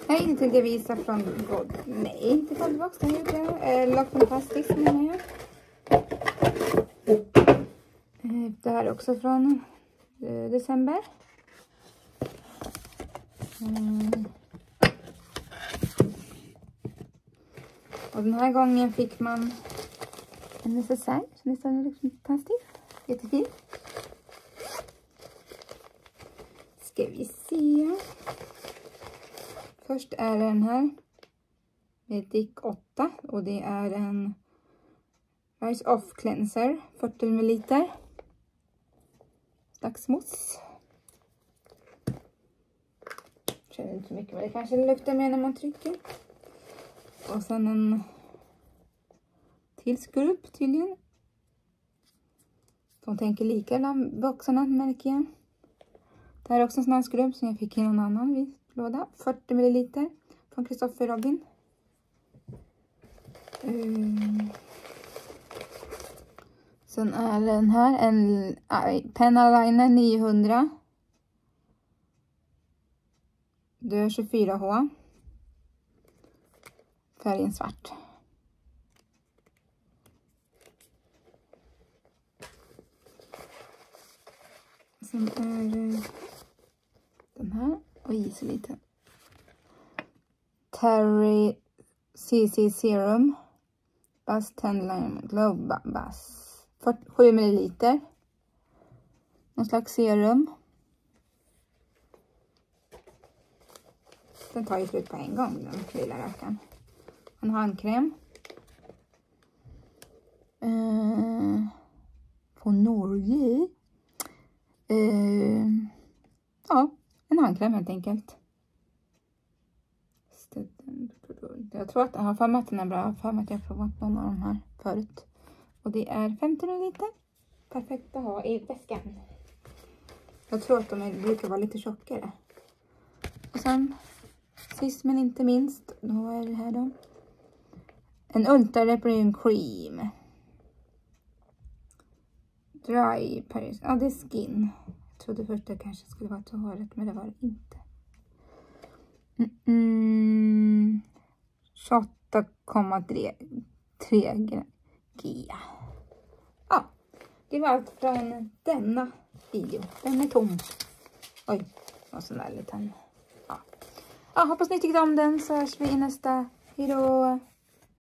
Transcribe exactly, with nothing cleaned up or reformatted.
Nej, nu tänkte jag visa från God... Nej, inte Goldbox. Den gjorde jag. Eh, Lock Fantastic menar jag. Eh, det här är också från eh, december. Mm. Och den här gången fick man en necessär. Så nästan liksom fantastiskt. Jättefin. Ska vi se. Först är den här. Det är Dick åtta. Och det är en Rise Off Cleanser. fyrtio milliliter. Dagsmos. Känner inte så mycket, men det kanske luktar mer när man trycker. Och sen en till skrubb tydligen. De tänker lika bland boxarna, märker jag. Det här är också en sån här skrubb som jag fick i någon annan låda. fyrtio milliliter från Christopher Robin. Um. Sen är den här en Penaliner niohundra. Det är tjugofyra H. Färgen svart. Sen är det den här. Oj, så lite. Terry C C Serum. Bass Tenlime Glow Bass. sju milliliter. Någon slags serum. Den tar ju slut på en gång, den lilla rackaren. En handkräm. Eh, på Norge. Eh, ja, en handkräm helt enkelt. Jag tror att jag har för mig att den är bra. Jag har för mig att jag har provat någon av de här förut. Och det är femtio milliliter. Perfekt att ha i väskan. Jag tror att de är, brukar vara lite tjockare. Och sen, sist men inte minst, då är det här då. En Ultra Repairing Cream. Dry Paris. Ja, det är skin. Jag trodde först det kanske skulle vara till håret, men det var det inte. Mm -mm. tjugoåtta komma tre G. Ja, det var allt från denna video. Den är tom. Oj, och sån där liten. Ja. Ja, hoppas ni tyckte om den, så hörs vi i nästa. Hejdå!